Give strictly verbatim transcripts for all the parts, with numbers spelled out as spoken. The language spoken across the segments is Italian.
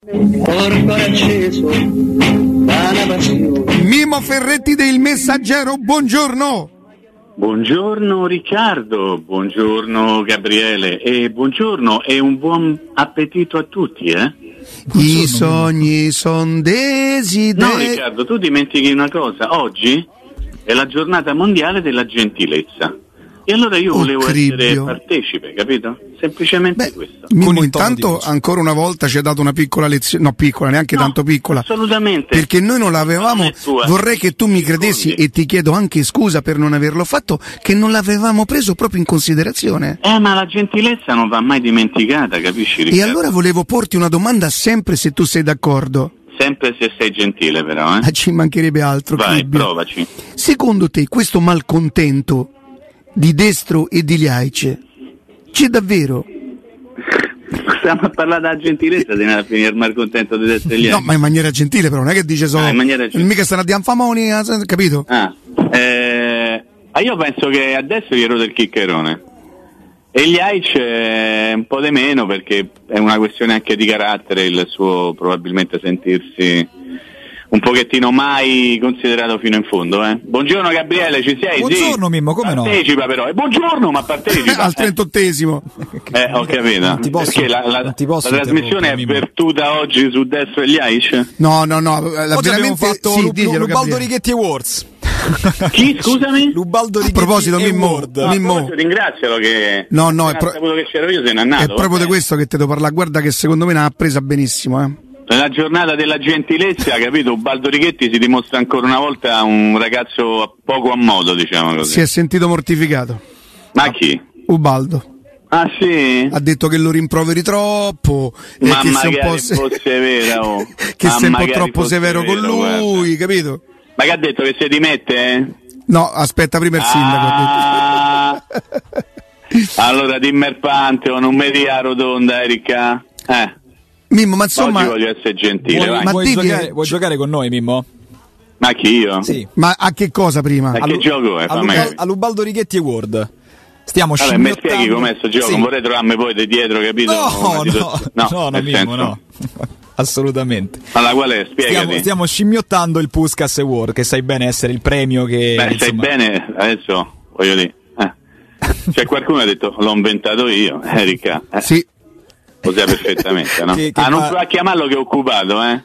Mimmo Ferretti del Messaggero, buongiorno. Buongiorno Riccardo, buongiorno Gabriele e buongiorno e un buon appetito a tutti, eh? Buongiorno. I sogni son desideri. No Riccardo, tu dimentichi una cosa, oggi è la giornata mondiale della gentilezza. E allora io volevo oh, essere partecipe, capito? Semplicemente Beh, questo. Mimmo, intanto ancora una volta ci ha dato una piccola lezione, no piccola, neanche no, tanto piccola. Assolutamente. Perché noi non l'avevamo, tua, vorrei che tu mi credessi secondi. E ti chiedo anche scusa per non averlo fatto, che non l'avevamo preso proprio in considerazione. Eh, ma la gentilezza non va mai dimenticata, capisci Riccardo? E allora volevo porti una domanda sempre se tu sei d'accordo. Sempre se sei gentile però, eh? Ah, ci mancherebbe altro. Vai, Cribbio. provaci. Secondo te questo malcontento di Destro e di Ljajic c'è davvero? Stiamo a parlare della gentilezza di andare a finire il malcontento di Destro e Ljajic. No, ma in maniera gentile però, non è che dice solo ah, in maniera gentile. Mica stanno a dire famoni, capito? Ah, eh, ah, io penso che adesso gli rode il chiccherone e Ljajic è un po' di meno perché è una questione anche di carattere, il suo probabilmente sentirsi un pochettino mai considerato fino in fondo, eh. Buongiorno Gabriele, ci sei? Buongiorno sì. Mimmo, come partecipa, no? Partecipa però, e buongiorno, ma partecipa. Al trentottesimo. Eh, ho capito. Non ti posso, perché la, la, non ti posso la trasmissione è Mimmo. Vertuta oggi su Destro e Ljajic? No, no, no, la oggi abbiamo fatto sì, Lu- diglielo, Lubaldo Gabriele. Righetti Awards. Chi, scusami? Lubaldo A Righetti proposito, Mimmo, Award. No, Mimmo. Mimmo. Ringrazialo che No, no, è, appena pro- saputo che c'ero io se n'è andato. è proprio eh. di questo che te devo parlare. Guarda che secondo me ne ha presa benissimo, eh. Nella giornata della gentilezza, capito? Ubaldo Righetti si dimostra ancora una volta un ragazzo poco a modo, diciamo così. Si è sentito mortificato. Ma chi? Ubaldo. Ah sì? Ha detto che lo rimproveri troppo e Ma che sei un magari po' se- fosse vera, oh. che Ma sei un po' magari troppo fosse severo vero, con lui, guarda. capito? Ma che ha detto che si dimette? Eh? No, aspetta prima il sindaco. ha Ah, allora dimmi il Pantheon, non mi dia rotonda, Erika. Eh, detto. Mimmo, ma insomma, oggi voglio essere gentile, Vuoi, vai. Ma vuoi, digli- giocare, vuoi giocare con noi, Mimmo? Ma chi io? Sì. ma a che cosa prima? Ma che Allu- gioco è? a, Fammi Lubal- capire. a Lubaldo Righetti Award. Stiamo Vabbè, mi scimmiottando. spieghi com'è sto gioco? Sì. Non vorrei trovarmi poi di dietro, capito? No, Una no, situazione- no, no, nel Mimmo, senso- no. Assolutamente. Allora, qual è? Spiegati. Stiamo, stiamo scimmiottando il Puskas Award, che sai bene essere il premio che... Beh, sai insomma- bene, adesso voglio dire. Eh. C'è qualcuno che ha detto l'ho inventato io, Erika. Eh. Sì, Lo sai perfettamente, no? Che- che ah, non fa- prova a chiamarlo che è occupato, eh?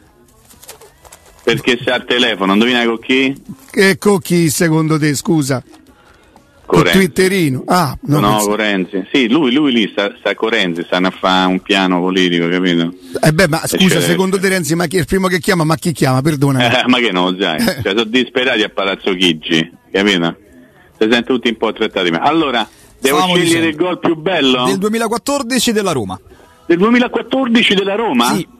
Perché sei al telefono, indovina con chi? che con chi secondo te, scusa? Con Renzi. Twitterino. Ah, no, No, penso- con Renzi. Sì, lui, lui lì sta, sta con Renzi, stanno a fare un piano politico, capito? Eh beh, ma scusa, c'è- secondo te Renzi, ma chi è il primo che chiama? Ma chi chiama? Perdona. Eh, ma che no, sai? Cioè, sono disperati a Palazzo Chigi, capito? Si sentono tutti un po' trattati male. Allora, devo Stavamo scegliere dicendo. il gol più bello? Del duemilaquattordici della Roma. Del duemilaquattordici della Roma? Sì.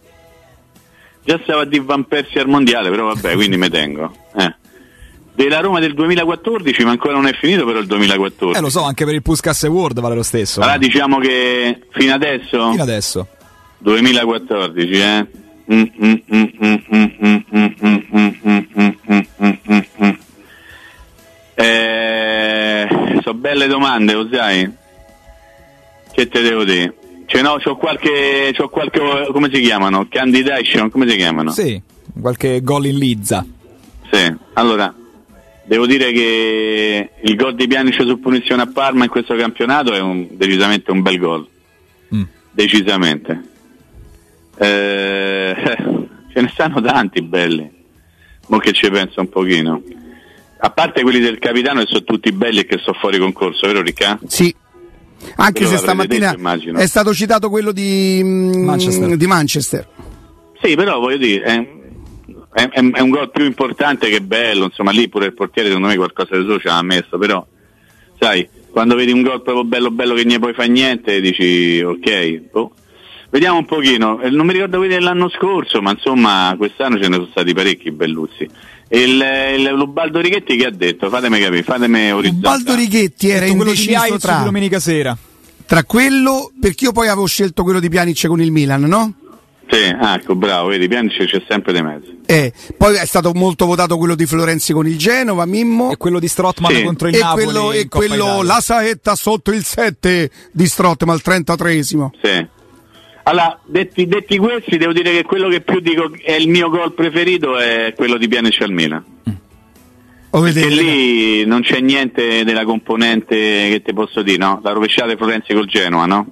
Già stava di Van Persie al mondiale, però vabbè, quindi me tengo. Eh. Della Roma del duemilaquattordici, ma ancora non è finito però il duemilaquattordici. Eh, lo so, anche per il Puskas Award vale lo stesso. Allora diciamo che fino adesso Fino adesso. duemilaquattordici, eh. Mm, mm, mm, mm, mm, mm, mm, mm, mm, mm, mm, mm, mm, mm. Eh, so belle domande, lo sai? Che te devo dire? Cioè no, c'ho qualche, c'ho qualche, come si chiamano? Candidation, come si chiamano? Sì, qualche gol in Lizza. Sì, allora devo dire che il gol di Pjanic su punizione a Parma in questo campionato è un, decisamente un bel gol. Mm. Decisamente. Eh, ce ne stanno tanti belli. Mo che ci penso un pochino. A parte quelli del capitano che sono tutti belli e che sono fuori concorso, vero Ricca? Sì. Anche Quello se l'avrete stamattina detto, immagino. è stato citato quello di mm, Manchester. di Manchester. Sì, però voglio dire, è, è, è- è un gol più importante che bello, insomma lì pure il portiere secondo me qualcosa di suo ci ha messo, però sai, quando vedi un gol proprio bello bello che ne poi fa niente, dici ok, boh. Vediamo un pochino, Eh, non mi ricordo quelli dell'anno scorso, ma insomma quest'anno ce ne sono stati parecchi belluzzi. Il, il Lubaldo Righetti che ha detto? Fatemi capire, fatemi orizzontale. Baldo Righetti era Detto quello di indeciso Ljajic di tra, domenica sera. tra quello, perché io poi avevo scelto quello di Pjanic con il Milan, no? Sì, ah, ecco, bravo, vedi, Pjanic c'è sempre dei mezzi. Eh, poi è stato molto votato quello di Florenzi con il Genova, Mimmo. E quello di Strootman Sì. contro il E Napoli quello, in e Coppa quello Italia. la saetta sotto il sette di Strootman al trentatreesimo. Sì. Allora, detti, detti questi, devo dire che quello che più dico è il mio gol preferito è quello di Pjanic al Milan. Lo Perché vedete? lì non c'è niente della componente che ti posso dire, no? La rovesciata di Florenzi col Genoa, no?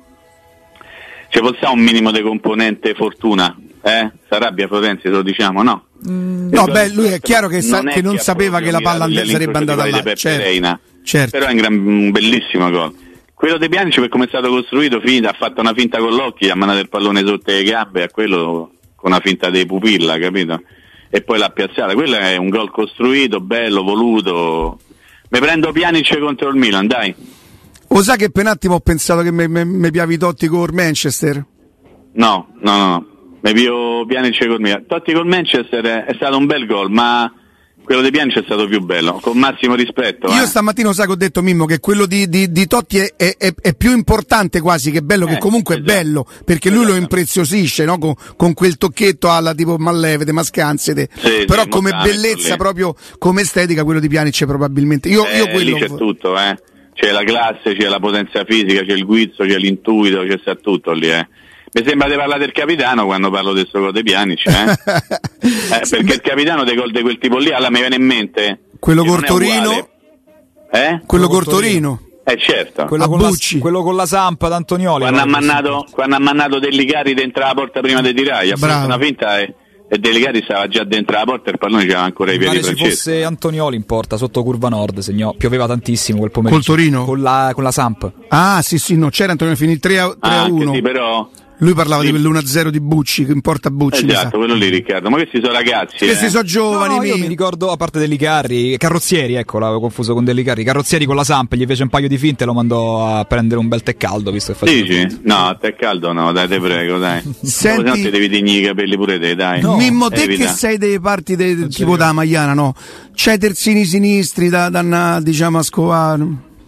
Ci possiamo un minimo di componente fortuna, eh? S'arrabbia Florenzi, te lo diciamo, no? Mm, no, beh, lui è chiaro che, sa, non che non sapeva che la palla and- sarebbe andata là, certo, certo. Però è un, gran, un bellissimo gol. Quello De Pjanic, per come è stato costruito, finita, ha fatto una finta con l'occhio, ha mandato il pallone sotto le gambe, a quello con una finta di pupilla, capito? E poi l'ha piazzata. Quello è un gol costruito, bello, voluto. Mi prendo Pjanic contro il Milan, dai. O sa che per un attimo ho pensato che mi piavi Totti con Manchester? No, no, no, no. Mi pio Pjanic col Milan. Totti col Manchester è, è stato un bel gol, ma quello di Pjanic è stato più bello, con massimo rispetto. Io eh. stamattina sai che ho detto, Mimmo, che quello di, di, di Totti è, è, è più importante quasi che bello, eh, che comunque esatto. è bello, perché lui lo impreziosisce, no? con, con quel tocchetto alla tipo Mallevete, Mascanzete, sì, però sì, come bellezza, proprio come estetica, quello di Pjanic probabilmente. Io, eh, io quello... Lì c'è tutto, eh. C'è la classe, c'è la potenza fisica, c'è il guizzo, c'è l'intuito, c'è sta tutto lì, eh. Mi sembra di parlare del capitano quando parlo del suo gol di Pjanic, eh? eh, perché il capitano dei gol di quel tipo lì, allora mi viene in mente quello col Torino, eh? quello col Torino, eh certo, quello con, la, quello con la Sampa d'Antonioli, quando ha mannato quando ha mannato Dellicari dentro la porta prima di tirare, ha fatto una finta e, e Dellicari stava già dentro la porta e il pallone c'era ancora i piedi francesi. Se fosse Antonioli in porta sotto curva nord, segnò, pioveva tantissimo quel pomeriggio. Col Torino? Con la, con la Samp. Ah sì sì, no, c'era Antonio, finì il tre a uno. Ah, sì, però lui parlava sì. di quell'uno a zero di Bucci, che importa Bucci. Esatto, quello lì, Riccardo. Ma questi sono ragazzi. Questi eh. sono giovani. No, io mi ricordo, a parte Dellicarri, Carrozzieri, ecco, l'avevo confuso con Dellicarri. Carrozzieri con la Samp, gli fece un paio di finte e lo mandò a prendere un bel tè caldo, visto che faceva. Dici? No, tè caldo no, dai, te prego, dai. Senti, no, ti devi tegnere i capelli pure te, dai. No. Mimmo, te che sei delle parti de, tipo da Magliana, no? C'hai terzini sinistri da, da diciamo a scovare?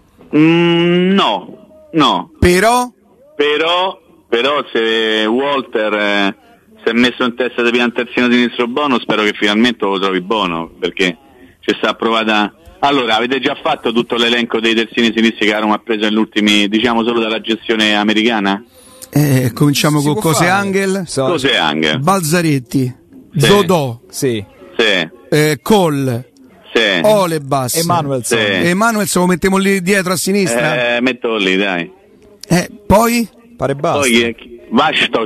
Mm, no, no. Però? Però Però se Walter eh, si è messo in testa di pian terzino sinistro buono, spero che finalmente lo trovi buono, perché ci sta approvata. Allora, avete già fatto tutto l'elenco dei terzini sinistri che la Roma ha preso negli ultimi, diciamo solo dalla gestione americana? Eh, cominciamo si con Cose Angel, so, Cose Angel, Balzaretti, sì. Zodò, sì. Sì. Eh, Cole, sì. Olebas, Emanuelson. Sì. Emanuelson lo mettiamo lì dietro a sinistra? Eh, metto lì, dai. Eh, poi? Pare basta. Poi Vastos.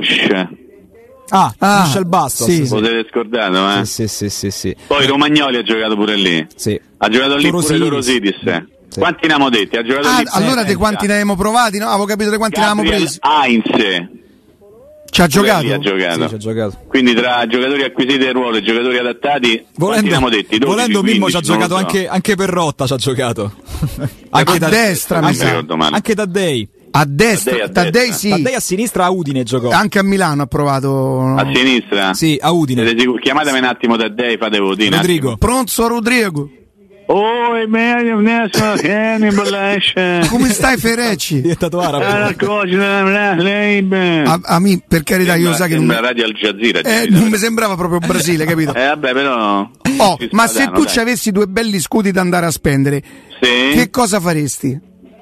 Ah, ah Michel Bastos. Sì, sì. Potete scordato, eh? Sì, sì, sì, sì. Poi Romagnoli ha giocato pure lì. Sì. Ha giocato lì Torosidis. pure Torosidis. Eh. Sì. Quanti ne abbiamo detti? Ha giocato ah, lì. allora di quanti ne abbiamo provati? No, avevo capito di quanti ne avevamo presi. Heinz. Ci ha giocato? Ha giocato. Sì, ci ha giocato. Quindi tra giocatori acquisiti del ruolo e giocatori adattati, volendo, abbiamo detti dodici, volendo Mimmo quindici, ci ha giocato so. anche, anche Perrotta ci ha giocato. anche a da, destra, anche, mi sa. Anche Taddei. A destra, Taddei, a Taddei destra. sì. Taddei a sinistra a Udine giocò. Anche a Milano ha provato. No? A sinistra? Sì, a Udine. Chiamatemi un attimo Taddei, fate votini. Rodrigo. Pronto Rodrigo. Oh, è meglio, come stai Ferecci? È diventato arabo. A, a me, per carità, sembra, io sa che non, non, Radio Al Jazeera, eh, non mi sembrava proprio Brasile, capito? Eh vabbè, però oh, ma se spadano, tu dai. ci avessi due belli scudi da andare a spendere, sì. Che cosa faresti?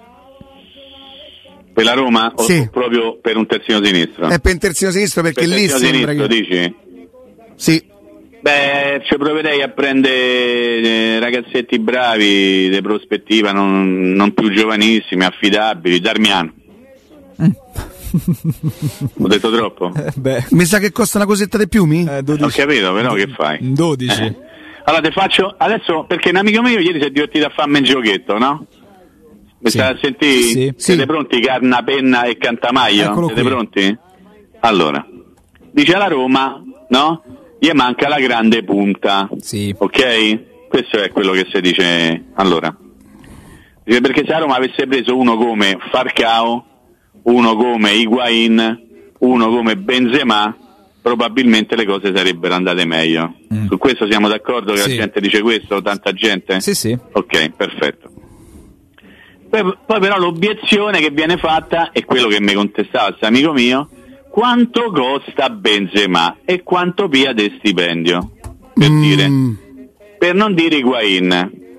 Per la Roma o sì. proprio per un terzino sinistro? È per un terzino sinistro perché per lì terzino sembra sinistro, che... dici? Sì. Beh, ci proverei a prendere eh, ragazzetti bravi, di prospettiva, non, non più giovanissimi, affidabili. Darmian. Mm. Ho detto troppo? Eh, beh. Mi sa che costa una cosetta di più, mi? Eh, Ho capito, però che fai? dodici. Eh. Allora te faccio adesso, perché un amico mio ieri si è divertito a farmi un giochetto, no? Mi sì. stai a sentire? Sì. Siete sì. pronti, carna, penna e cantamaio? Eccolo Siete qui. pronti? Allora, dice alla Roma, no? Gli manca la grande punta, sì. Ok? Questo è quello che si dice. Allora, dice perché se la Roma avesse preso uno come Falcao, uno come Higuain, uno come Benzema, probabilmente le cose sarebbero andate meglio. Mm. Su questo siamo d'accordo che sì. La gente dice questo, tanta gente? Sì, sì. Ok, perfetto. Poi, poi però l'obiezione che viene fatta è quello che mi contestava questo amico mio: quanto costa Benzema e quanto pia di stipendio? Per mm. dire, per non dire Higuain.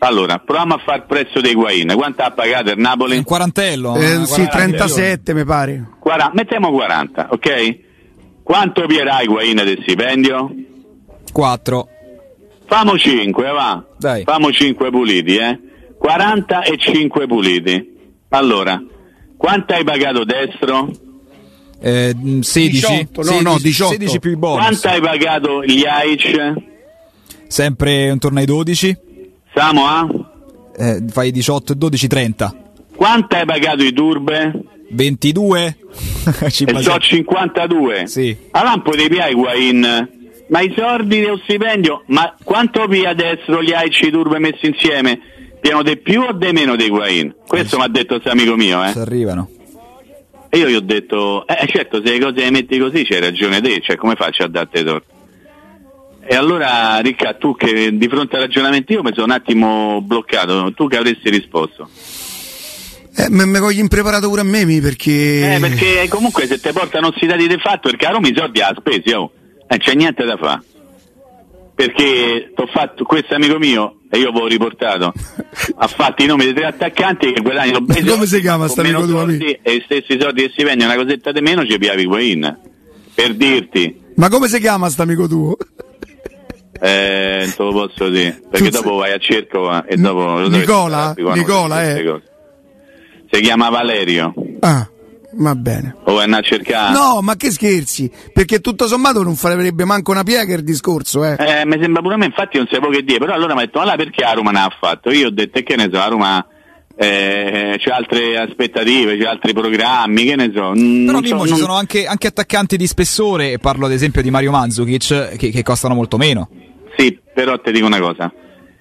Allora, proviamo a fare il prezzo dei Higuain. Quanto ha pagato il Napoli? Un quarantello? Eh, sì, quaranta trentasette mi pare. quaranta, mettiamo quaranta, ok? Quanto pierà Higuain del stipendio? quattro. Famo cinque, va. Dai. Famo cinque puliti, eh. quaranta e cinque puliti. Allora, quanto hai pagato destro? Eh, sedici? diciotto, no, no, diciotto. sedici più i bonus. Quanto hai pagato gli Aic? Sempre intorno ai dodici? Siamo a? Eh, fai diciotto e dodici, trenta. Quanto hai pagato i Turbe? ventidue? Ci E basa- so cinquantadue. Sì. Allora un po' di pia Higuain. Ma i soldi dello stipendio, ma quanto pia destro gli Aic e i Turbe messi insieme? Piano di più o di meno dei Higuain? Questo mi ha detto questo amico mio, eh. Se arrivano. E io gli ho detto, eh certo, se le cose le metti così c'hai ragione te, cioè come faccio a darti torto? E allora Ricca, tu che di fronte al ragionamento io mi sono un attimo bloccato, tu che avresti risposto? Eh, me, me voglio impreparato pure a me, mi, perché... Eh, perché comunque se te portano sti dati di fatto, perché a Roma i soldi ha spesi, oh, eh, c'è niente da fare. Perché t'ho fatto, questo amico mio, e io avevo riportato, ha fatto i nomi dei tre attaccanti che guadagnano ben Come si chiama con sta meno amico tuo, soldi, amico? e i stessi soldi che si vendono una cosetta di meno ci piavi Higuain. Per dirti, Ma come si chiama sta amico tuo? eh, non te lo posso dire, perché Tu dopo vai a cerco e dopo... lo so che Nicola? ti fanno Nicola, queste eh. cose. Si chiama Valerio, Ah, va bene. o vai a cercare... No, ma che scherzi, perché tutto sommato non farebbe manco una piega il discorso, eh. Eh, mi sembra pure a me, infatti non sapevo che dire, però allora mi ha detto, ma là perché a Roma ne ha fatto? Io ho detto, e che ne so, a Roma eh, c'è altre aspettative, c'è altri programmi, che ne so. n- Però non Mimmo, so, ci non- sono anche, anche attaccanti di spessore, e parlo ad esempio di Mario Mandzukic, che, che costano molto meno. Sì, però ti dico una cosa.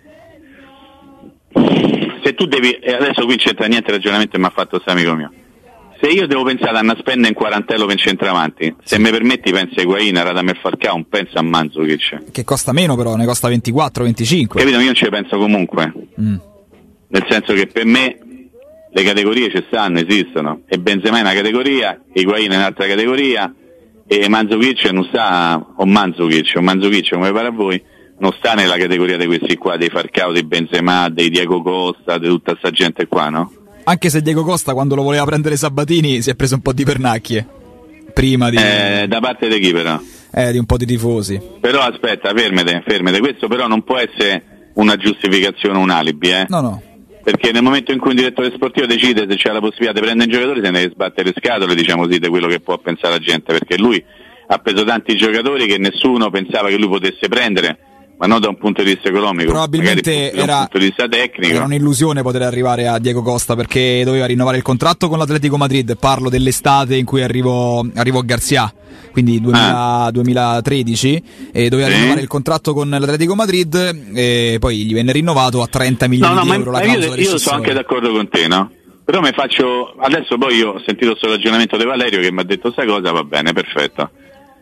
Se tu devi, e adesso qui c'entra niente il ragionamento che mi ha fatto questo amico mio. Se io devo pensare a una spenda in quarantello per centravanti, se mi permetti penso a Higuain, Radamel Falcao, penso a Mandzukic. Che costa meno però, ne costa ventiquattro venticinque. Capito? Io non ci penso comunque. Mm. Nel senso che per me le categorie ci stanno, esistono, e Benzema è una categoria, Higuain è un'altra categoria, e Mandzukic non sta, o Mandzukic, o Mandzukic come pare a voi, non sta nella categoria di questi qua, dei Falcao, dei Benzema, dei Diego Costa, di tutta sta gente qua, no? Anche se Diego Costa, quando lo voleva prendere Sabatini, si è preso un po' di pernacchie. Prima di, Eh, da parte di chi però? eh, di un po' di tifosi. Però aspetta, fermete, fermete, questo però non può essere una giustificazione, un alibi, eh? No, no. Perché nel momento in cui un direttore sportivo decide se c'è la possibilità di prendere un giocatore, se ne deve sbattere le scatole, diciamo così, di quello che può pensare la gente, perché lui ha preso tanti giocatori che nessuno pensava che lui potesse prendere, ma non da un punto di vista economico, Probabilmente magari da era, un punto di vista tecnico. era un'illusione poter arrivare a Diego Costa, perché doveva rinnovare il contratto con l'Atletico Madrid. Parlo dell'estate in cui arrivò, arrivò Garcia, quindi duemila, Ah. duemilatredici, e doveva Sì. rinnovare il contratto con l'Atletico Madrid, e poi gli venne rinnovato a trenta milioni No, no, di ma euro la ma clausola io, io sono rescissoria. anche d'accordo con te, no? Però mi faccio, adesso poi io ho sentito questo ragionamento di Valerio che mi ha detto sta cosa, va bene, perfetto.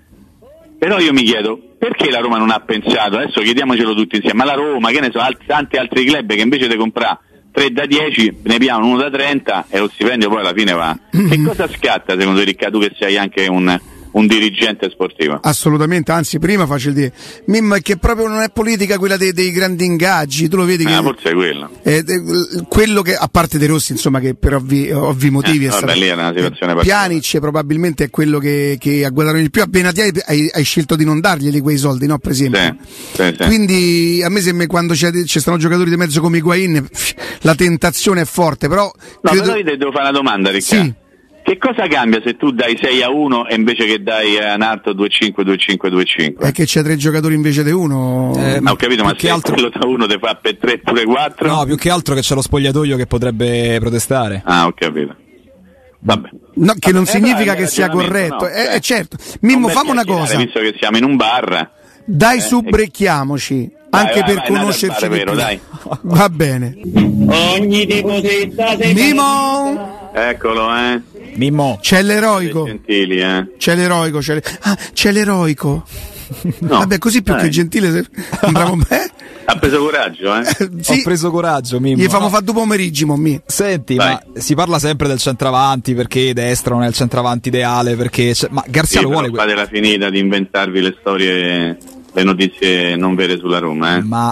Però io mi chiedo, perché la Roma non ha pensato, adesso chiediamocelo tutti insieme, ma la Roma, che ne so, alt- tanti altri club che invece di comprare tre da dieci ne pigliano uno da trenta e lo stipendio poi alla fine va. Che cosa scatta secondo te, Riccardo, tu che sei anche un, un dirigente sportivo? Assolutamente, anzi prima faccio il dire, Mimmo, è che proprio non è politica quella dei, dei grandi ingaggi, tu lo vedi che... Ah, forse è quello. eh, eh, quello che, a parte De Rossi, insomma, che per ovvi, ovvi motivi Eh, è vabbè, stato... lì era una situazione particolare. Pjanic probabilmente è quello che, che ha guadagnato di più. A Benatia hai, hai scelto di non darglieli quei soldi, no, per esempio? Sì, sì, sì. Quindi a me sembra, quando c'è, ci stanno giocatori di mezzo come Higuain, la tentazione è forte, però... No, credo... però io ti devo fare una domanda, Riccardo. Sì. Che cosa cambia se tu dai sei a uno e invece che dai a un altro due cinque due cinque due cinque? È che c'è tre giocatori invece di uno. Eh, Ma ho capito, ma più che se altro- quello da uno ti fa per tre pure quattro? No, più che altro che c'è lo spogliatoio che potrebbe protestare. Ah, ho capito. Vabbè. No, che non Eh, significa però è che sia ragionamento, corretto. no, Eh, cioè, eh, certo. Mimmo, non fammi una per chiacchierare, cosa. Visto che siamo in un bar. Dai, Eh, subrecchiamoci. Dai, Anche vai, per vai, conoscerci andate di al bar, più. vero, Va bene. Ogni deposita se Mimmo! Eccolo, eh. Mimmo, C'è l'eroico. Gentili, eh. C'è l'eroico. C'è, le... ah, c'è l'eroico. No. Vabbè, così più Dai. che gentile. Se... Andiamo bene. Ha preso coraggio, eh. Sì, ho preso coraggio, Mimmo. gli famo No. fare due pomeriggi, mommi. Senti, Vai. ma si parla sempre del centravanti, perché destra non è il centravanti ideale, perché c'è- ma Garcia Sì, lo vuole però que- fate la finita di inventarvi le storie, le notizie non vere sulla Roma, eh. ma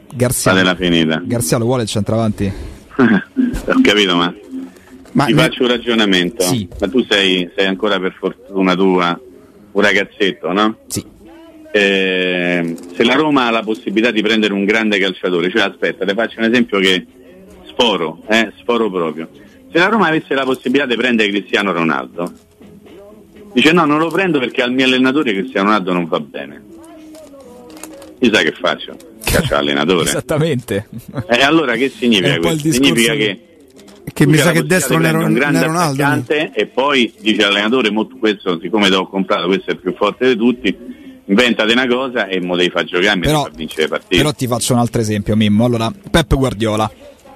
Garzia, fatela finita. Garzia lo vuole il centravanti? Ho capito, ma, ma ti ne... faccio un ragionamento. Sì. Ma tu sei, sei ancora, per fortuna tua, un ragazzetto, no? Sì. Eh, se la Roma ha la possibilità di prendere un grande calciatore, cioè aspetta, ti faccio un esempio che sforo, eh, sforo proprio. Se la Roma avesse la possibilità di prendere Cristiano Ronaldo, dice no, non lo prendo perché al mio allenatore Cristiano Ronaldo non va bene. Io sai che faccio? Caccia l'allenatore. Esattamente. E eh, allora che significa questo? Significa che che mi sa che destro non era un grande Ronaldo attaccante e poi dice all'allenatore, mo questo siccome te l'ho comprato, questo è il più forte di tutti, inventate una cosa e mo devi far giocare, mi però, fa vincere le partite. Però ti faccio un altro esempio, Mimmo. Allora, Pep Guardiola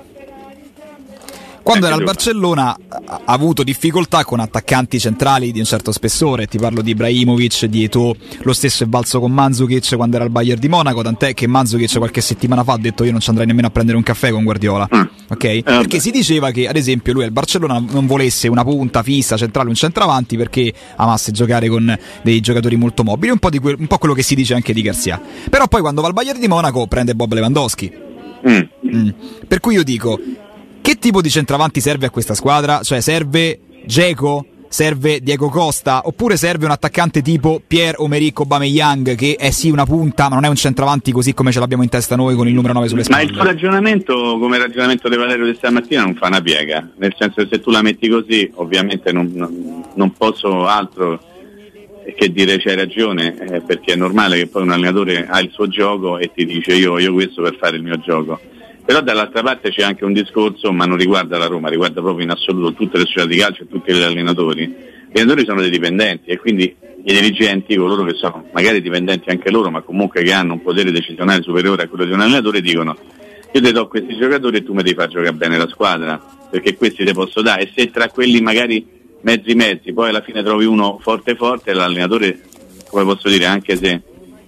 quando era al Barcellona ha avuto difficoltà con attaccanti centrali di un certo spessore, ti parlo di Ibrahimovic, di Eto'o, lo stesso è valso con Mandzukic quando era al Bayern di Monaco, tant'è che Mandzukic qualche settimana fa ha detto io non ci andrei nemmeno a prendere un caffè con Guardiola, mm. ok? Eh, perché si diceva che ad esempio lui al Barcellona non volesse una punta fissa centrale, un centravanti, perché amasse giocare con dei giocatori molto mobili, un po', di que- un po' quello che si dice anche di Garzia. Però poi quando va al Bayern di Monaco prende Bob Lewandowski, mm. Mm. per cui io dico, che tipo di centravanti serve a questa squadra? Cioè serve Dzeko? Serve Diego Costa? Oppure serve un attaccante tipo Pierre-Emerick Aubameyang, che è sì una punta ma non è un centravanti così come ce l'abbiamo in testa noi con il numero nove sulle spalle? Ma il tuo ragionamento, come il ragionamento di Valerio di stamattina, non fa una piega, nel senso che se tu la metti così ovviamente non, non, non posso altro che dire c'hai ragione, eh, perché è normale che poi un allenatore ha il suo gioco e ti dice io voglio questo per fare il mio gioco. Però dall'altra parte c'è anche un discorso, ma non riguarda la Roma, riguarda proprio in assoluto tutte le società di calcio e tutti gli allenatori. Gli allenatori sono dei dipendenti e quindi i dirigenti, coloro che sono magari dipendenti anche loro, ma comunque che hanno un potere decisionale superiore a quello di un allenatore, dicono io ti do questi giocatori e tu mi devi far giocare bene la squadra, perché questi ti posso dare. E se tra quelli magari mezzi mezzi poi alla fine trovi uno forte forte, l'allenatore, come posso dire, anche se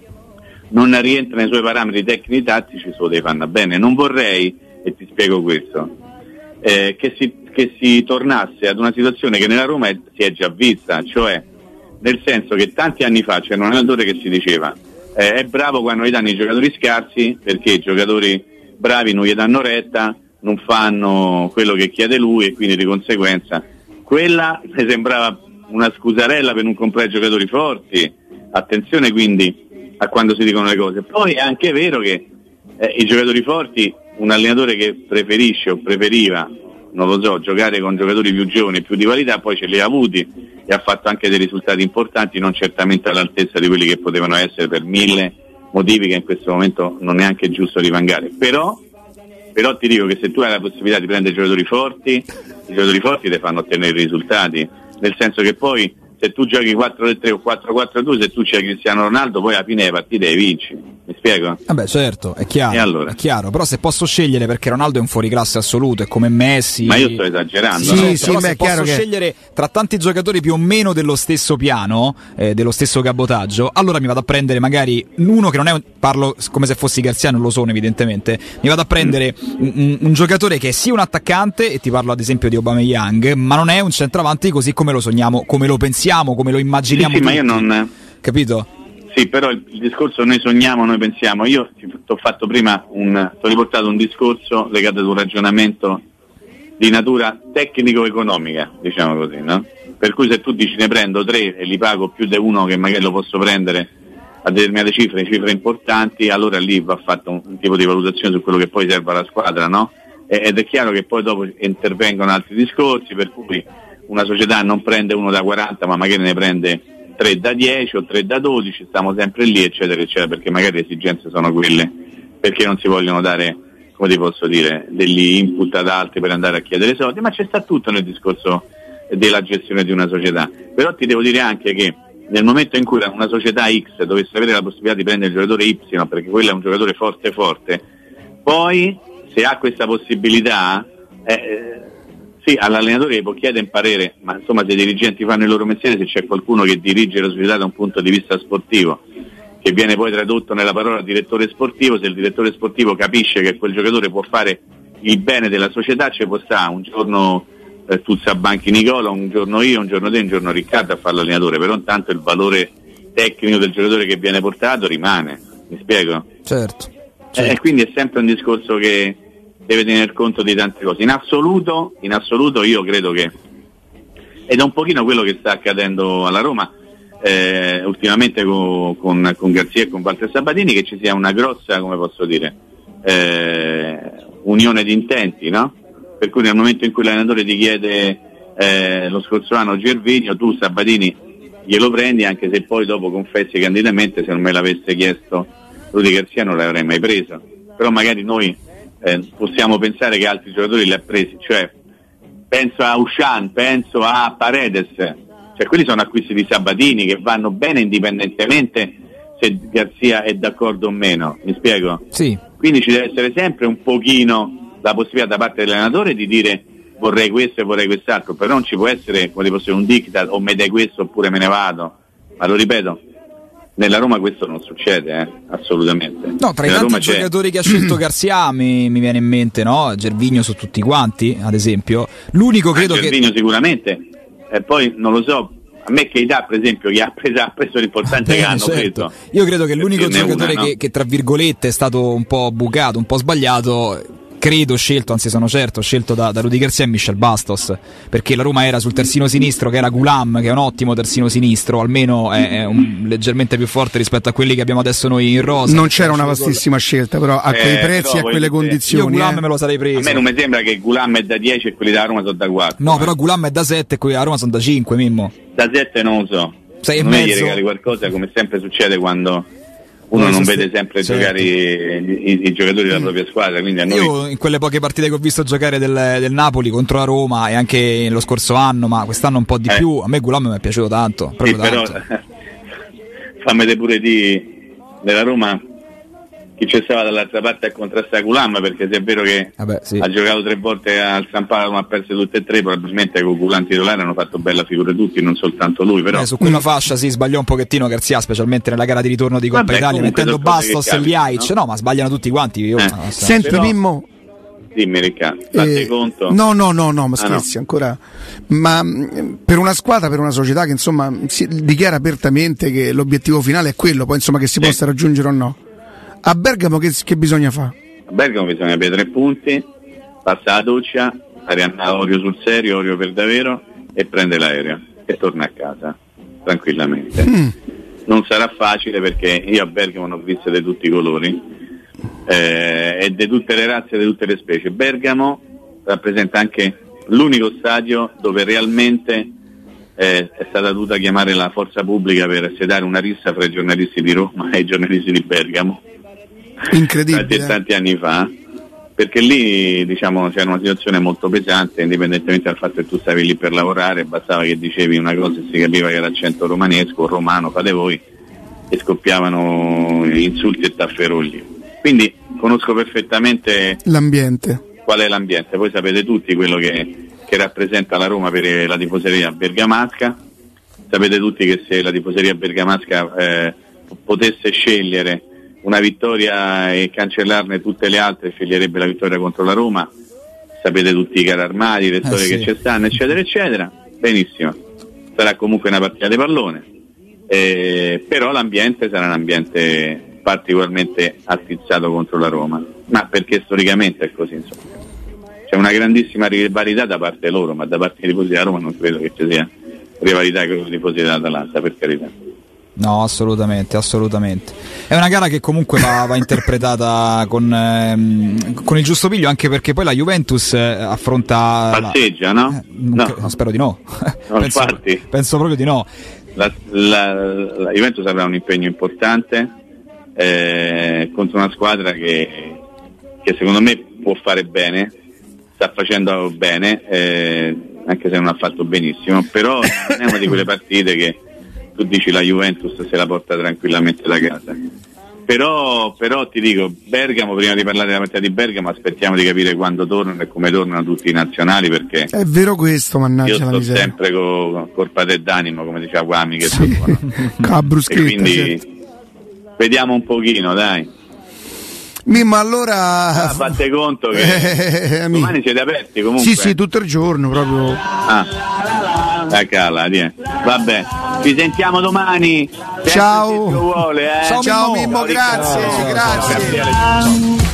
non rientra nei suoi parametri tecnici tattici, se lo devi fare bene. Non vorrei, e ti spiego questo, eh, che, si, che si tornasse ad una situazione che nella Roma è, si è già vista, cioè nel senso che tanti anni fa c'era un allenatore che si diceva eh, è bravo quando gli danno i giocatori scarsi, perché i giocatori bravi non gli danno retta, non fanno quello che chiede lui e quindi di conseguenza quella mi sembrava una scusarella per non comprare giocatori forti. Attenzione quindi a quando si dicono le cose. Poi è anche vero che eh, i giocatori forti, un allenatore che preferisce o preferiva, non lo so, giocare con giocatori più giovani, più di qualità, poi ce li ha avuti e ha fatto anche dei risultati importanti, non certamente all'altezza di quelli che potevano essere per mille motivi che in questo momento non è neanche giusto rivangare. Però, però ti dico che se tu hai la possibilità di prendere giocatori forti, i giocatori forti ti fanno ottenere i risultati, nel senso che poi se tu giochi quattro tre tre o quattro quattro due, se tu c'è Cristiano Ronaldo, poi alla fine delle partite vinci. Mi spiego? Vabbè, certo, è chiaro, e allora? È chiaro, però se posso scegliere, perché Ronaldo è un fuoriclasse assoluto, è come Messi. Ma io sto esagerando. Sì, no? sì, però beh, se posso che... scegliere tra tanti giocatori più o meno dello stesso piano, eh, dello stesso cabotaggio, allora mi vado a prendere magari uno che non è un... parlo come se fossi Garzia, non lo sono evidentemente, mi vado a prendere mm. un, un, un giocatore che è sì un attaccante, e ti parlo ad esempio di Aubameyang, ma non è un centravanti così come lo sogniamo, come lo pensiamo, come lo immaginiamo. Sì, sì, ma io non... Capito? Sì, però il, il discorso noi sogniamo, noi pensiamo. Io ti ho fatto prima un... ti ho riportato un discorso legato ad un ragionamento di natura tecnico-economica, diciamo così, no? Per cui se tu dici ne prendo tre e li pago più di uno che magari lo posso prendere a determinate cifre, cifre importanti, allora lì va fatto un, un tipo di valutazione su quello che poi serve alla squadra, no? E, ed è chiaro che poi dopo intervengono altri discorsi, per cui una società non prende uno da quaranta ma magari ne prende tre da dieci o tre da dodici, stiamo sempre lì eccetera eccetera, perché magari le esigenze sono quelle, perché non si vogliono dare, come ti posso dire, degli input ad altri per andare a chiedere soldi, ma c'è sta tutto nel discorso della gestione di una società. Però ti devo dire anche che nel momento in cui una società X dovesse avere la possibilità di prendere il giocatore Y, perché quello è un giocatore forte forte, poi se ha questa possibilità eh, sì, all'allenatore può chiedere in parere, ma insomma se i dirigenti fanno il loro mestiere, se c'è qualcuno che dirige la società da un punto di vista sportivo, che viene poi tradotto nella parola direttore sportivo, se il direttore sportivo capisce che quel giocatore può fare il bene della società, ci può stare un giorno eh, Tuzza Banchi Nicola, un giorno io, un giorno te, un giorno Riccardo a fare l'allenatore, però intanto il valore tecnico del giocatore che viene portato rimane, mi spiego? Certo. certo. E quindi è sempre un discorso che deve tener conto di tante cose. In assoluto, in assoluto io credo che, ed è un pochino quello che sta accadendo alla Roma eh, ultimamente con, con, con Garzia e con Walter Sabatini, che ci sia una grossa, come posso dire, eh, unione di intenti, no? Per cui nel momento in cui l'allenatore ti chiede eh, lo scorso anno Gervinho, tu Sabatini glielo prendi, anche se poi dopo confessi candidamente se non me l'avesse chiesto Rudy Garzia non l'avrei mai preso, però magari noi eh, possiamo pensare che altri giocatori li ha presi, cioè penso a Ushan, penso a Paredes, cioè quelli sono acquisti di Sabatini che vanno bene indipendentemente se Garzia è d'accordo o meno, mi spiego? Sì. Quindi ci deve essere sempre un pochino la possibilità da parte dell'allenatore di dire vorrei questo e vorrei quest'altro, però non ci può essere, come può essere un diktat, o me dai questo oppure me ne vado, ma lo ripeto, nella Roma questo non succede, eh? Assolutamente. No, tra i tanti Roma giocatori c'è... che ha scelto Garzia mi, mi viene in mente, no? Gervinho su tutti quanti, ad esempio. L'unico credo ah, Gervinho che... sicuramente, e poi non lo so, a me Keita per esempio che ha preso, ha preso l'importante Bene, che hanno certo. preso. Io credo che l'unico giocatore una, no? che, che tra virgolette è stato un po' bucato, un po' sbagliato, credo scelto, anzi sono certo, scelto da, da Rudy Garzia e Michel Bastos, perché la Roma era sul terzino sinistro che era Gulam, che è un ottimo terzino sinistro, almeno è, è un, leggermente più forte rispetto a quelli che abbiamo adesso noi in rosa. Non c'era una vastissima scelta, però a quei eh, prezzi e a quelle condizioni. Io Gulam eh. me lo sarei preso. A me non mi sembra che Gulam è da dieci e quelli da Roma sono da quattro. No, eh. però Gulam è da sette e quelli da Roma sono da cinque, Mimmo. Da sette non lo so. sei e non mezzo. Gli regali qualcosa, come sempre succede quando uno non, non vede sempre certo. giocare i, i, i giocatori della propria squadra, quindi a noi... Io in quelle poche partite che ho visto giocare del, del Napoli contro la Roma e anche lo scorso anno, ma quest'anno un po' di eh. più, a me Gulam mi è piaciuto tanto, sì, tanto. Però fammi pure di della Roma chi c'è stava dall'altra parte a contrastare Gulam, perché se è vero che Vabbè, sì. ha giocato tre volte al San Paolo ma ha perso tutte e tre, probabilmente con Gulam titolare hanno fatto bella figura tutti, non soltanto lui, però eh, su quella fascia si sì, sbagliò un pochettino Garzia, specialmente nella gara di ritorno di Coppa Vabbè, Italia, mettendo Bastos e Ljajic, no? no ma sbagliano tutti quanti. Io, eh. no, Senti però... Mimmo, dimmi Riccardo, fate eh, conto? No, no, no, no, ma scherzi ah, no. ancora. Ma per una squadra, per una società che insomma si dichiara apertamente che l'obiettivo finale è quello, poi insomma che si sì. possa raggiungere o no. A Bergamo che, che bisogna fare? A Bergamo bisogna avere tre punti, passa la doccia, Arianna Orio sul serio, Orio per davvero, e prende l'aereo e torna a casa tranquillamente. Mm. Non sarà facile perché io a Bergamo ne ho viste di tutti i colori eh, e di tutte le razze e di tutte le specie. Bergamo rappresenta anche l'unico stadio dove realmente eh, è stata dovuta chiamare la forza pubblica per sedare una rissa fra i giornalisti di Roma e i giornalisti di Bergamo. Incredibile. Tanti, tanti anni fa, perché lì diciamo c'era una situazione molto pesante, indipendentemente dal fatto che tu stavi lì per lavorare, bastava che dicevi una cosa e si capiva che era accento romanesco o romano, fate voi, e scoppiavano insulti e tafferugli. Quindi conosco perfettamente l'ambiente. Qual è l'ambiente? Voi sapete tutti quello che, che rappresenta la Roma per la tifoseria bergamasca, sapete tutti che se la tifoseria bergamasca eh, potesse scegliere una vittoria e cancellarne tutte le altre, sceglierebbe la vittoria contro la Roma. Sapete tutti i carri armati, le storie eh sì. che ci stanno, eccetera, eccetera. Benissimo, sarà comunque una partita di pallone, eh, però l'ambiente sarà un ambiente particolarmente attizzato contro la Roma, ma perché storicamente è così, insomma. C'è una grandissima rivalità da parte loro, ma da parte dei tifosi della Roma non credo che ci sia rivalità con i tifosi dell'Atalanta, per carità. No, assolutamente, assolutamente. È una gara che comunque va, va interpretata con, ehm, con il giusto piglio, anche perché poi la Juventus affronta... Passeggia, la... no? Eh, no? no? Spero di no. no penso, infatti. penso proprio di no. La, la, la Juventus avrà un impegno importante eh, contro una squadra che, che secondo me può fare bene, sta facendo bene, eh, anche se non ha fatto benissimo, però non è una di quelle partite che tu dici la Juventus se la porta tranquillamente da casa. Però, però ti dico, Bergamo, prima di parlare della partita di Bergamo, aspettiamo di capire quando tornano e come tornano tutti i nazionali, perché è vero questo, mannaggia io sto la miseria. sempre con col padre d'animo, come diceva Guami, che sì. sono, e quindi certo. Vediamo un pochino, dai. Ma allora ah, fate conto che eh, domani siete aperti comunque? Sì, sì, tutto il giorno proprio. Ah, la cala, vabbè. Ci sentiamo domani. Ciao. Se Dio vuole, eh. Ciao, Ciao Mimmo, grazie, Ciao. grazie. Ciao.